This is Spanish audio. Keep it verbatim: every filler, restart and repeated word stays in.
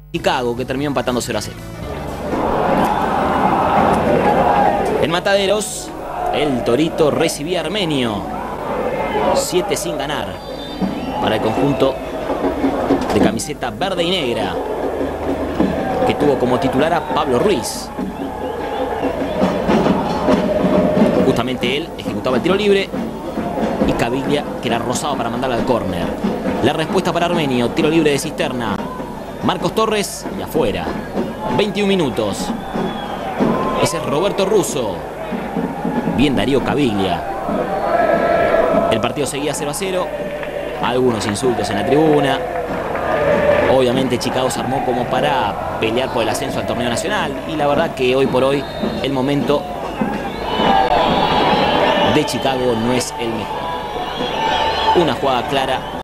Chicago, que terminó empatando cero a cero. En Mataderos, el Torito recibía a Armenio. siete sin ganar para el conjunto de camiseta verde y negra, que tuvo como titular a Pablo Ruiz. Justamente él ejecutaba el tiro libre y Caviglia, que era rozado para mandarla al córner. La respuesta para Armenio, tiro libre de Cisterna. Marcos Torres y afuera. veintiún minutos. Ese es Roberto Russo. Bien Darío Caviglia. El partido seguía cero a cero. Algunos insultos en la tribuna. Obviamente Chicago se armó como para pelear por el ascenso al torneo nacional. Y la verdad que hoy por hoy el momento de Chicago no es el mejor. Una jugada clara